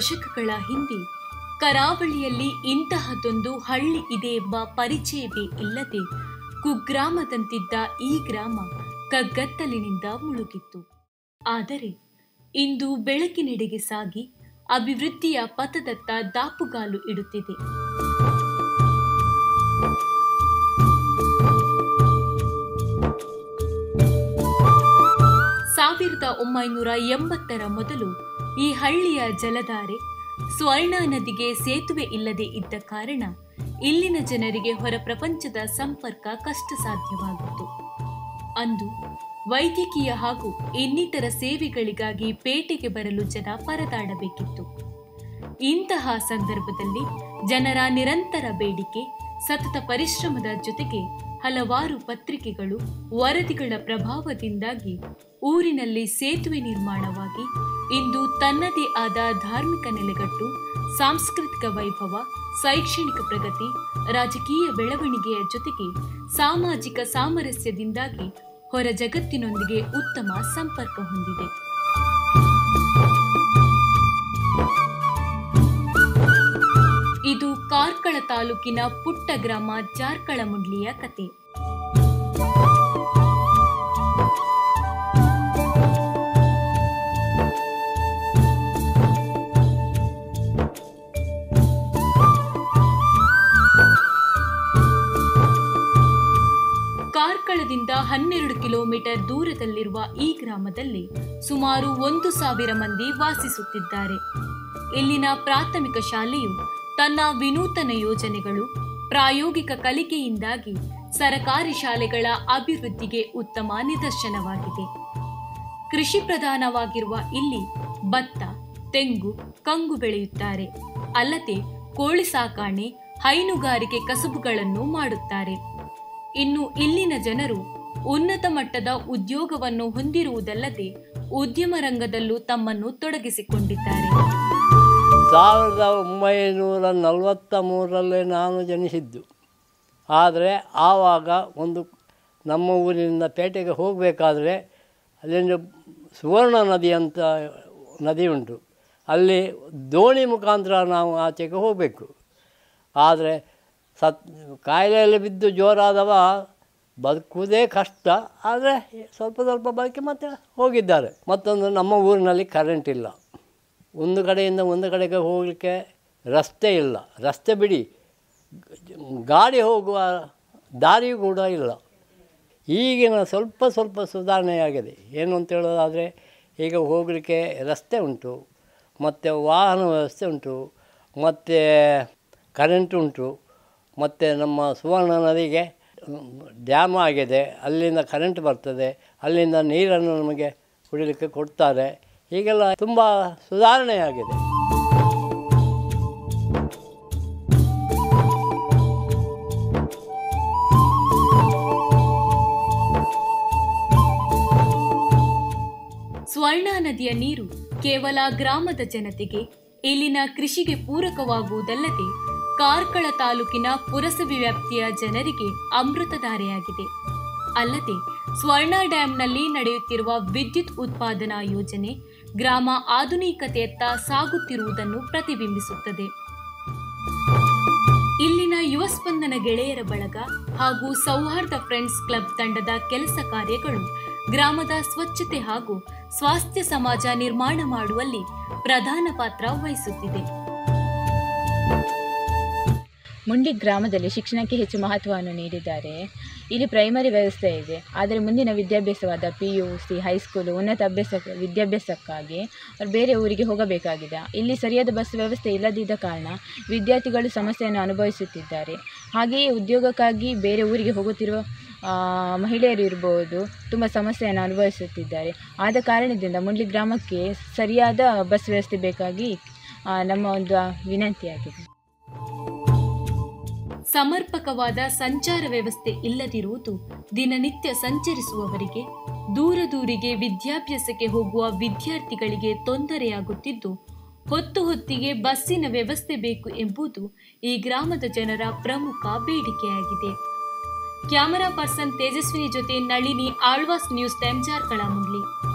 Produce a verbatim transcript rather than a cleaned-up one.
ದಶಕಗಳ ಹಿಂದೆ ಕರಾವಳಿಯಲ್ಲಿ ಇಂತಹದೊಂದು ಹಳ್ಳಿ ಇದೆ ಎಂಬ ಪರಿಚಯವೇ ಇಲ್ಲದೆ ಕುಗ್ರಾಮದಂತಿದ್ದ ಈ ಗ್ರಾಮ ಕಗ್ಗತ್ತಲಿನಿಂದ ಮುಳುಗಿತ್ತು. ಆದರೆ ಇಂದು ಬೆಳಕಿನೆಡೆಗೆ ಸಾಗಿ ಅಭಿವೃದ್ಧಿಯ ಪಥದತ್ತ ದಾಪುಗಾಲು ಇಡುತ್ತಿದೆ. ಸಾವಿರದ ಒಂಬೈನೂರ ಎಂಬತ್ತರ ಮೊದಲು ಈ ಹಳ್ಳಿಯ ಜಲಧಾರೆ ಸ್ವರ್ಣ ನದಿಗೆ ಸೇತುವೆ ಇಲ್ಲದೆ ಇದ್ದ ಕಾರಣ ಇಲ್ಲಿನ ಜನರಿಗೆ ಹೊರ ಪ್ರಪಂಚದ ಸಂಪರ್ಕ ಕಷ್ಟ ಸಾಧ್ಯವಾಗಿತ್ತು. ಅಂದು ವೈದ್ಯಕೀಯ ಹಾಗೂ ಇನ್ನಿತರ ಸೇವೆಗಳಿಗಾಗಿ ಪೇಟೆಗೆ ಬರಲು ಜನ ಪರದಾಡಬೇಕಿತ್ತು. ಇಂತಹ ಸಂದರ್ಭದಲ್ಲಿ ಜನರ ನಿರಂತರ ಬೇಡಿಕೆ, ಸತತ ಪರಿಶ್ರಮದ ಜೊತೆಗೆ ಹಲವಾರು ಪತ್ರಿಕೆಗಳು, ವರದಿಗಳ ಪ್ರಭಾವದಿಂದಾಗಿ ಊರಿನಲ್ಲಿ ಸೇತುವೆ ನಿರ್ಮಾಣವಾಗಿ ಇಂದು ತನ್ನದೇ ಆದ ಧಾರ್ಮಿಕ ನೆಲೆಗಟ್ಟು, ಸಾಂಸ್ಕೃತಿಕ ವೈಭವ, ಶೈಕ್ಷಣಿಕ ಪ್ರಗತಿ, ರಾಜಕೀಯ ಬೆಳವಣಿಗೆಯ ಜೊತೆಗೆ ಸಾಮಾಜಿಕ ಸಾಮರಸ್ಯದಿಂದಾಗಿ ಹೊರ ಜಗತ್ತಿನೊಂದಿಗೆ ಉತ್ತಮ ಸಂಪರ್ಕ ಹೊಂದಿದೆ. ಇದು ಕಾರ್ಕಳ ತಾಲೂಕಿನ ಪುಟ್ಟ ಗ್ರಾಮ ಜಾರ್ಕಳಮುಂಡ್ಲಿಯ ಕತೆ. ಕಾರ್ಕಳದಿಂದ ಹನ್ನೆರಡು ಕಿಲೋಮೀಟರ್ ದೂರದಲ್ಲಿರುವ ಈ ಗ್ರಾಮದಲ್ಲಿ ಸುಮಾರು ಒಂದು ಸಾವಿರ ಮಂದಿ ವಾಸಿಸುತ್ತಿದ್ದಾರೆ. ಇಲ್ಲಿನ ಪ್ರಾಥಮಿಕ ಶಾಲೆಯು ತನ್ನ ವಿನೂತನ ಯೋಜನೆಗಳು, ಪ್ರಾಯೋಗಿಕ ಕಲಿಕೆಯಿಂದಾಗಿ ಸರಕಾರಿ ಶಾಲೆಗಳ ಅಭಿವೃದ್ಧಿಗೆ ಉತ್ತಮ ನಿದರ್ಶನವಾಗಿದೆ. ಕೃಷಿ ಪ್ರಧಾನವಾಗಿರುವ ಇಲ್ಲಿ ಭತ್ತ, ತೆಂಗು, ಕಂಗು ಬೆಳೆಯುತ್ತಾರೆ. ಅಲ್ಲದೆ ಕೋಳಿ ಸಾಕಾಣೆ, ಹೈನುಗಾರಿಕೆ ಕಸುಬುಗಳನ್ನು ಮಾಡುತ್ತಾರೆ. ಇನ್ನು ಇಲ್ಲಿನ ಜನರು ಉನ್ನತ ಮಟ್ಟದ ಉದ್ಯೋಗವನ್ನು ಹೊಂದಿರುವುದಲ್ಲದೆ ಉದ್ಯಮ ರಂಗದಲ್ಲೂ ತಮ್ಮನ್ನು ತೊಡಗಿಸಿಕೊಂಡಿದ್ದಾರೆ. ಸಾವಿರದ ಒಂಬೈನೂರ ನಲವತ್ತ ಮೂರರಲ್ಲಿ ನಾನು ಜನಿಸಿದ್ದು. ಆದರೆ ಆವಾಗ ಒಂದು ನಮ್ಮ ಊರಿನಿಂದ ಪೇಟೆಗೆ ಹೋಗಬೇಕಾದ್ರೆ ಅಲ್ಲಿಂದ ಸುವರ್ಣ ನದಿ ಅಂತ ನದಿ ಉಂಟು. ಅಲ್ಲಿ ದೋಣಿ ಮುಖಾಂತರ ನಾವು ಆಚೆಗೆ ಹೋಗಬೇಕು. ಆದರೆ ಸತ್ ಕಾಯಿಲೆಯಲ್ಲಿ ಬಿದ್ದು ಜೋರಾದವ ಬದುಕುವುದೇ ಕಷ್ಟ. ಆದರೆ ಸ್ವಲ್ಪ ಸ್ವಲ್ಪ ಬದುಕಿ ಮತ್ತೆ ಹೋಗಿದ್ದಾರೆ. ಮತ್ತೊಂದು, ನಮ್ಮ ಊರಿನಲ್ಲಿ ಕರೆಂಟ್ ಇಲ್ಲ. ಒಂದು ಕಡೆಯಿಂದ ಒಂದು ಕಡೆಗೆ ಹೋಗಲಿಕ್ಕೆ ರಸ್ತೆ ಇಲ್ಲ. ರಸ್ತೆ ಬಿಡಿ, ಗಾಡಿ ಹೋಗುವ ದಾರಿಯೂ ಕೂಡ ಇಲ್ಲ. ಈಗಿನ ಸ್ವಲ್ಪ ಸ್ವಲ್ಪ ಸುಧಾರಣೆಯಾಗಿದೆ. ಏನು ಅಂತ ಹೇಳೋದಾದರೆ, ಈಗ ಹೋಗಲಿಕ್ಕೆ ರಸ್ತೆ ಉಂಟು, ಮತ್ತು ವಾಹನ ವ್ಯವಸ್ಥೆ ಉಂಟು, ಮತ್ತು ಕರೆಂಟ್ ಉಂಟು, ಮತ್ತು ನಮ್ಮ ಸುವರ್ಣ ನದಿಗೆ ಡ್ಯಾಮ್ ಆಗಿದೆ. ಅಲ್ಲಿಂದ ಕರೆಂಟ್ ಬರ್ತದೆ, ಅಲ್ಲಿಂದ ನೀರನ್ನು ನಮಗೆ ಕುಡಿಲಿಕ್ಕೆ ಕೊಡ್ತಾರೆ. ಹೀಗೆಲ್ಲ ತುಂಬ ಸುಧಾರಣೆಯಾಗಿದೆ. ಸ್ವರ್ಣ ನದಿಯ ನೀರು ಕೇವಲ ಗ್ರಾಮದ ಜನತೆಗೆ, ಇಲ್ಲಿನ ಕೃಷಿಗೆ ಪೂರಕವಾಗುವುದಲ್ಲದೆ ಕಾರ್ಕಳ ತಾಲೂಕಿನ ಪುರಸಭೆ ವ್ಯಾಪ್ತಿಯ ಜನರಿಗೆ ಅಮೃತಧಾರೆಯಾಗಿದೆ. ಅಲ್ಲದೆ ಸ್ವರ್ಣ ಡ್ಯಾಂನಲ್ಲಿ ನಡೆಯುತ್ತಿರುವ ವಿದ್ಯುತ್ ಉತ್ಪಾದನಾ ಯೋಜನೆ ಗ್ರಾಮ ಆಧುನಿಕತೆಯತ್ತ ಸಾಗುತ್ತಿರುವುದನ್ನು ಪ್ರತಿಬಿಂಬಿಸುತ್ತದೆ. ಇಲ್ಲಿನ ಯುವ ಸ್ಪಂದನ ಗೆಳೆಯರ ಬಳಗ ಹಾಗೂ ಸೌಹಾರ್ದ ಫ್ರೆಂಡ್ಸ್ ಕ್ಲಬ್ ತಂಡದ ಕೆಲಸ ಕಾರ್ಯಗಳು ಗ್ರಾಮದ ಸ್ವಚ್ಛತೆ ಹಾಗೂ ಸ್ವಾಸ್ಥ್ಯ ಸಮಾಜ ನಿರ್ಮಾಣ ಮಾಡುವಲ್ಲಿ ಪ್ರಧಾನ ಪಾತ್ರ ವಹಿಸುತ್ತಿದೆ. ಮುಂಡಿ ಗ್ರಾಮದಲ್ಲಿ ಶಿಕ್ಷಣಕ್ಕೆ ಹೆಚ್ಚು ಮಹತ್ವವನ್ನು ನೀಡಿದ್ದಾರೆ. ಇಲ್ಲಿ ಪ್ರೈಮರಿ ವ್ಯವಸ್ಥೆ ಇದೆ. ಆದರೆ ಮುಂದಿನ ವಿದ್ಯಾಭ್ಯಾಸವಾದ ಪಿ ಯು ಸಿ, ಹೈಸ್ಕೂಲು, ಉನ್ನತ ಅಭ್ಯಾಸ ವಿದ್ಯಾಭ್ಯಾಸಕ್ಕಾಗಿ ಅವರು ಬೇರೆ ಊರಿಗೆ ಹೋಗಬೇಕಾಗಿದೆ. ಇಲ್ಲಿ ಸರಿಯಾದ ಬಸ್ ವ್ಯವಸ್ಥೆ ಇಲ್ಲದಿದ್ದ ಕಾರಣ ವಿದ್ಯಾರ್ಥಿಗಳು ಸಮಸ್ಯೆಯನ್ನು ಅನುಭವಿಸುತ್ತಿದ್ದಾರೆ. ಹಾಗೆಯೇ ಉದ್ಯೋಗಕ್ಕಾಗಿ ಬೇರೆ ಊರಿಗೆ ಹೋಗುತ್ತಿರುವ ಮಹಿಳೆಯರು ಇರ್ಬೋದು, ತುಂಬ ಸಮಸ್ಯೆಯನ್ನು ಅನುಭವಿಸುತ್ತಿದ್ದಾರೆ. ಆದ ಕಾರಣದಿಂದ ಮುಂಡ್ಲಿ ಗ್ರಾಮಕ್ಕೆ ಸರಿಯಾದ ಬಸ್ ವ್ಯವಸ್ಥೆ ಬೇಕಾಗಿ ನಮ್ಮ ಒಂದು ವಿನಂತಿಯಾಗಿದೆ. ಸಮರ್ಪಕವಾದ ಸಂಚಾರ ವ್ಯವಸ್ಥೆ ಇಲ್ಲದಿರುವುದು ದಿನನಿತ್ಯ ಸಂಚರಿಸುವವರಿಗೆ, ದೂರ ದೂರಿಗೆ ವಿದ್ಯಾಭ್ಯಾಸಕ್ಕೆ ಹೋಗುವ ವಿದ್ಯಾರ್ಥಿಗಳಿಗೆ ತೊಂದರೆಯಾಗುತ್ತಿದ್ದು, ಹೊತ್ತು ಹೊತ್ತಿಗೆ ಬಸ್ಸಿನ ವ್ಯವಸ್ಥೆ ಬೇಕು ಎಂಬುದು ಈ ಗ್ರಾಮದ ಜನರ ಪ್ರಮುಖ ಬೇಡಿಕೆಯಾಗಿದೆ. ಕ್ಯಾಮರಾ ಪರ್ಸನ್ ತೇಜಸ್ವಿನಿ ಜೊತೆ ನಳಿನಿ, ಆಳ್ವಾಸ್ ನ್ಯೂಸ್ ಟೈಮ್, ಜಾರ್ಕಳಮುಂಡ್ಲಿ.